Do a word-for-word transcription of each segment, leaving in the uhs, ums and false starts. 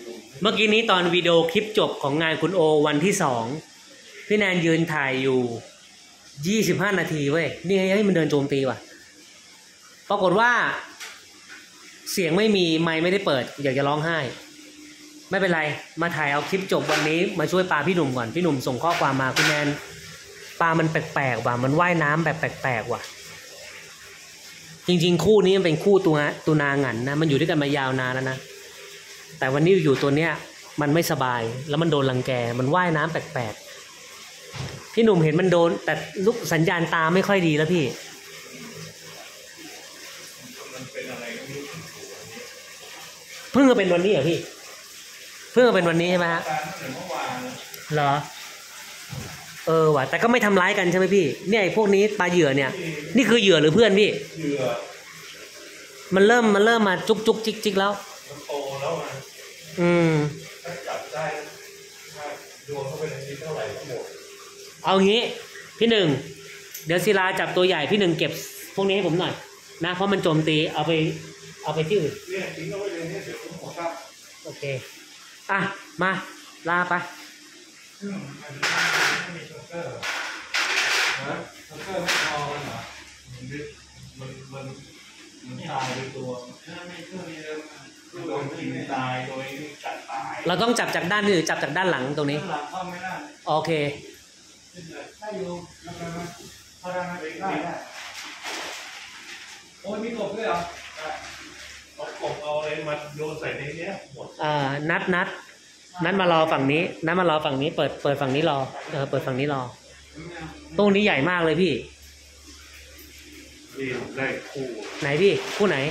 เมื่อกี้นี้ตอนวิดีโอคลิปจบของงานคุณโอวันที่สองพี่แนนยืนถ่ายอยู่ยี่สิบห้านาทีเว้ยนี่ไงมันเดินโจมตีว่ะปรากฏว่าเสียงไม่มีไมค์ไม่ได้เปิดอยากจะร้องไห้ไม่เป็นไรมาถ่ายเอาคลิปจบวันนี้มาช่วยปลาพี่หนุ่มก่อนพี่หนุ่มส่งข้อความมาคุณแนนปลามันแปลกๆว่ะมันว่ายน้ำแบบแปลกๆว่ะจริงๆคู่นี้มันเป็นคู่ตัวตัวนางันนะมันอยู่ด้วยกันมายาวนานแล้วนะแต่วันนี้อยู่ตัวเนี้ยมันไม่สบายแล้วมันโดนรังแกมันว่ายน้ำแปลกๆพี่หนุ่มเห็นมันโดนแต่ลูกสัญญาณตาไม่ค่อยดีแล้วพี่เพิ่งจะเป็นวันนี้เหรอพี่เพิ่งจะเป็นวันนี้ใช่ไหมฮะเหรอเออว่ะแต่ก็ไม่ทำร้ายกันใช่ไหมพี่เนี่ยไอ้พวกนี้ปลาเหยื่อเนี่ยนี่คือเหยื่อหรือเพื่อนพี่เหยื่อมันเริ่มมันเริ่มมาจุกจุกจิกจิกแล้วมันโตแล้วอ่ะอืมถ้าจับได้ถ้าโยนเข้าไปในนี้เท่าไหร่ก็หมดเอางี้พี่หนึ่งเดี๋ยวศิลาจับตัวใหญ่พี่หนึ่งเก็บพวกนี้ให้ผมหน่อยนะเพราะมันโจมตีเอาไปเอาไปที่อื่นเนี่ยทิ้งเอาไว้เลยเนี่ยเดี๋ยวผมขอครับโอเคอ่ะมาลาไปมีช็อคเกอร์นะช็อคเกอร์ไม่พอกันเหรอมันมันมันตายในตัวไม่ช่วยเลยโดนกินตายโดยจัดตายเราต้องจับจากด้านนี้หรือจับจากด้านหลังตรงนี้หลังเข้าไม่ได้โอเคถ้าอยู่แล้วก็พอได้ไหมได้ได้โอ้ยมีกบด้วยเหรอเอากบเอาอะไรมาโยนใส่ในนี้หมดอ่านัดนัดนัดมารอฝั่งนี้นัดมารอฝั่งนี้เปิดเปิดฝั่งนี้รอเออเปิดฝั่งนี้รอตรงนี้ใหญ่มากเลยพี่นี่ได้คู่ไหนพี่คู่ไหน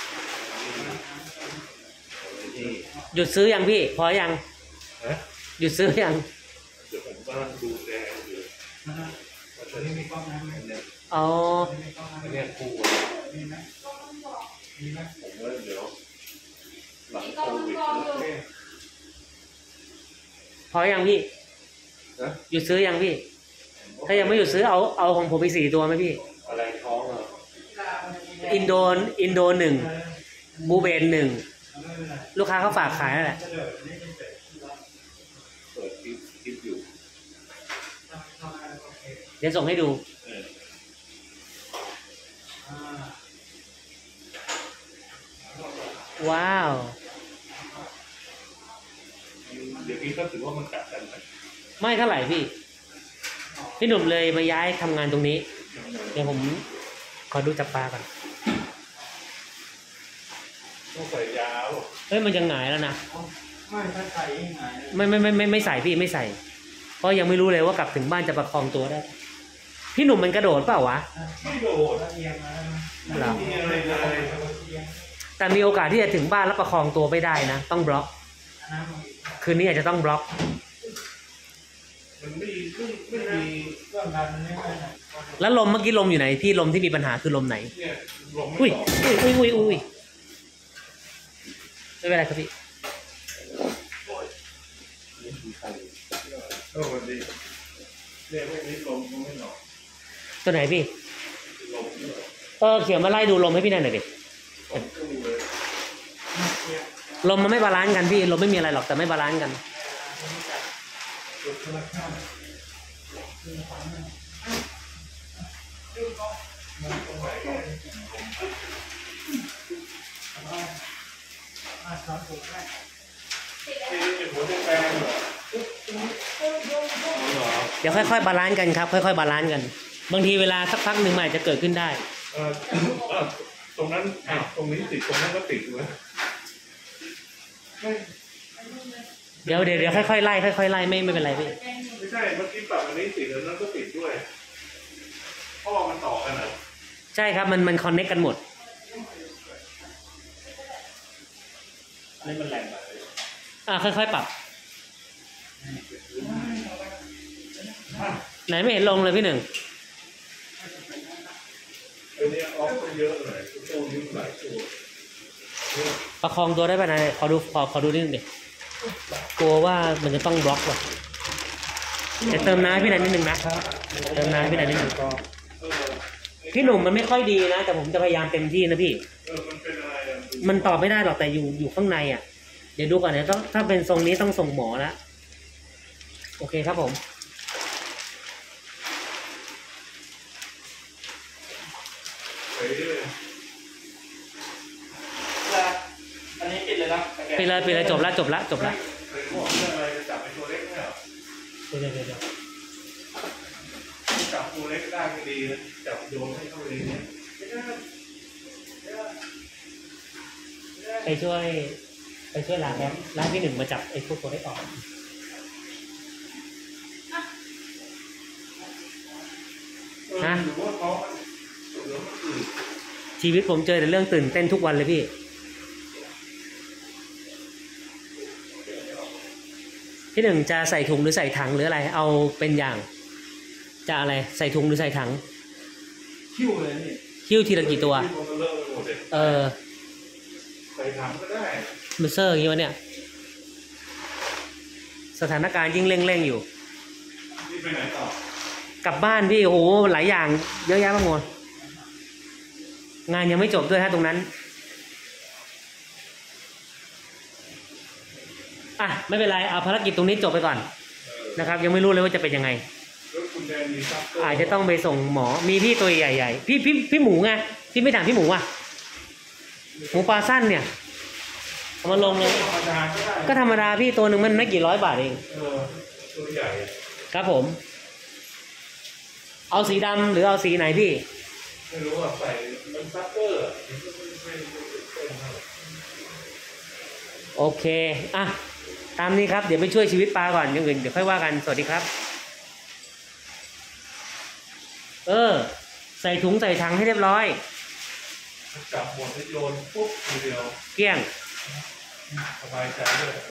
หยุดซื้อยังพี่พอยังหยุดซื้อยังเดี๋ยวผมก็ดูแลอยู่ตอนนี้มีกล้องน้ำไหมเนี่ยอ๋อเนี่ยคู่มีไหมมีไหมผมว่าเดี๋ยวหลังโควิดพอยังพี่หยุดซื้อยังพี่ถ้ายังไม่หยุดซื้อเอาเอาของผมไปสี่ตัวไหมพี่อะไรท้องอ่ะอินโดนอินโดหนึ่งบูเบนหนึ่งลูกค้าเขาฝากขายนั่นแหละเปิดคลิปคลิปอยู่เดี๋ยวส่งให้ดูว้าวเดี๋ยวนี้ก็ถือว่ามันกัดกันไม่เท่าไหร่พี่พี่หนุ่มเลยมาย้ายทำงานตรงนี้เดี๋ยวผมขอดูจับปลาก่อนต้องใส่ยาวเฮ้ยมันจะหงายแล้วนะไม่ถ้าใส่หงายไม่ไม่ไม่ไม่ไม่ใส่พี่ไม่ใส่เพราะยังไม่รู้เลยว่ากลับถึงบ้านจะประคองตัวได้พี่หนุ่มมันกระโดดเปล่าวะไม่โดดหรอแต่มีโอกาสที่จะถึงบ้านแล้วประคองตัวไม่ได้นะต้องบล็อกคืนนี้อาจจะต้องบล็อกมันไม่ไม่ไม่มีแล้วลมเมื่อกี้ลมอยู่ไหนพี่ลมที่มีปัญหาคือลมไหนอุ้ยอุ้ยอุ้ยอุ้ยอุ้ยไม่เป็นไรครับพี่ตัวไหนพี่เออเขียวมาไล่ดูลมให้พี่หน่อยหน่อยดิลมมันไม่บาลานซ์กันพี่ลมไม่มีอะไรหรอกแต่ไม่บาลานซ์กันเดี๋ยวค่อยๆบาลานซ์กันครับค่อยๆบาลานซ์กันบางทีเวลาสักพักหนึ่งมันอาจจะเกิดขึ้นได้ตรงนั้นตรงนี้ติดตรงนั้นก็ติดเลยเดี๋ยวเดี๋ยวเดี๋ยวค่อยๆไล่ค่อยๆไล่ไม่ไม่เป็นไรพี่ไม่ใช่เมื่อกี้ปรับอันนี้ติดแล้วนั้นก็ติดด้วยพ่อมันต่อกันเหรอใช่ครับมันมันคอนเนคกันหมดนี่มันแรงไปอ่าค่อยๆปรับไหนไม่เห็นลงเลยพี่หนึ่งอันนี้ออฟเยอะเลยตัวนี้หลายตัวประคองตัวได้ป่ะนายขอดูขอขอดูนิดนึงดิกลัวว่ามันจะต้องบล็อกว่ะจะเติมน้ำพี่นายนิดนึงนะเติมน้ำพี่นายนิดนึงพี่หนุ่มมันไม่ค่อยดีนะแต่ผมจะพยายามเต็มที่นะพี่มันตอบไม่ได้หรอกแต่อยู่อยู่ข้างในอ่ะเดี๋ยวดูก่อนเนี่ยต้องถ้าเป็นทรงนี้ต้องส่งหมอแล้วโอเคครับผมเฮ้ยด้วยอันนี้ปิดเลยนะไปเลยไปเลยจบละจบละจบละเคยบอกเรื่องอะไรจะจับเป็นตัวเล็กเนี่ยเดี๋ยวเดี๋ยวเดี๋ยวจับตัวเล็กได้ก็ดีนะจับโยนให้เข้าไปในนี้ไม่ได้ไม่ได้ไม่ได้ไปช่วยไปช่วยร้านแล้วร้านที่หนึ่งมาจับไอ้พวกตัวได้ออกเออหรือว่าเขาหรือว่ามันอื่นชีวิตผมเจอแต่เรื่องตื่นเต้นทุกวันเลยพี่พี่หนึ่งจะใส่ถุงหรือใส่ถังหรืออะไร เอาเป็นอย่างจะอะไรใส่ถุงหรือใส่ถังคิ้วเลยนี่คิ้วทีละกี่ตัวคิ้มันเลอะไปหมดเลยเออใส่ถังก็ได้มันเซอร์อย่างงี้วะเนี่ยสถานการณ์ยิ่งเร่งๆอยู่นี่ไปไหนต่อกลับบ้านพี่โอ้โหหลายอย่างเยอะแยะมากหมดงานยังไม่จบด้วยฮะตรงนั้นอ่ะไม่เป็นไรเอาภารกิจตรงนี้จบไปก่อนเออนะครับ ยังไม่รู้เลยว่าจะเป็นยังไงแล้วคุณแดนมีซักเกอร์อาจจะต้องไปส่งหมอมีพี่ตัวใหญ่ๆพี่พี่พี่หมูไงพี่ไม่ถามพี่หมูอ่ะหมูปลาสั้นเนี่ยเอามาลงเลยธรรมดาก็ได้ก็ธรรมดาพี่ตัวหนึ่งมันไม่กี่ร้อยบาทเองเออตัวใหญ่ครับผม เอาสีดำหรือเอาสีไหนพี่ไม่รู้ว่าใส่มันซักเกอร์มันก็ไม่ไม่ไม่ไม่เท่าไหร่โอเค อ่ะ ตามนี้ครับ เดี๋ยวไปช่วยชีวิตปลาก่อนอย่างอื่นเดี๋ยวค่อยว่ากัน สวัสดีครับ เออ ใส่ถุงใส่ถังให้เรียบร้อยจับหมดให้โยนปุ๊บทีเดียวเกลี้ยงสบายใจด้วย